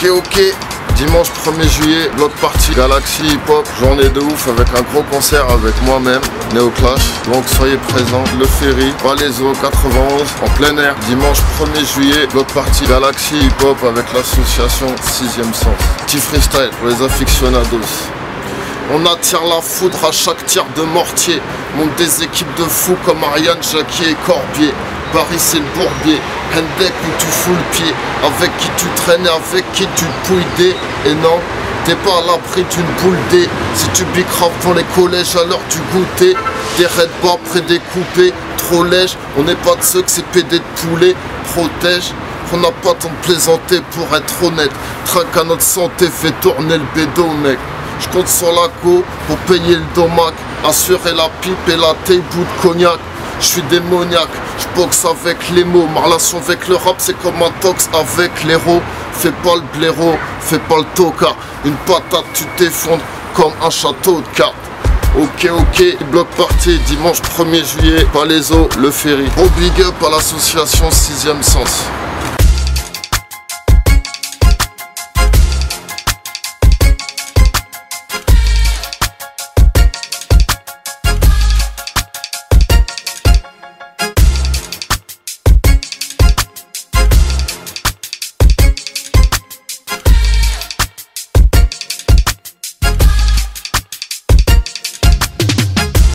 Ok, dimanche 1er juillet, bloc party, Galaxy Hip Hop, journée de ouf avec un gros concert avec moi-même, Neoclash. Donc soyez présents, Le Ferry, Palaiso 91, en plein air, dimanche 1er juillet, bloc party, Galaxy Hip Hop avec l'association 6ème Sens. Petit freestyle pour les aficionados. On attire la foudre à chaque tir de mortier. Monte des équipes de fous comme Ariane, Jackie et Corbier. Paris c'est le bourbier, Hendek où tu fous le pied. Avec qui tu traînes et avec qui tu pouilles des. Et non, t'es pas à l'abri d'une boule D. Si tu bicraves dans les collèges à l'heure du goûter. Des raids bas près des coupés, trop lège. On n'est pas de ceux que c'est pédé de poulet. Protège, on n'a pas tant de plaisanter pour être honnête. Trinque à notre santé, fait tourner le bédo mec. Je compte sur la go pour payer le domac, assurer la pipe et la taille bout de cognac. Je suis démoniaque, je boxe avec les mots. Ma relation avec le rap c'est comme un tox avec l'héros. Fais pas le blaireau, fais pas le tocard. Une patate tu t'effondres comme un château de cartes. Ok, bloc party, dimanche 1er juillet, Palaiso, Le Ferry. Gros big up à l'association 6ème Sens.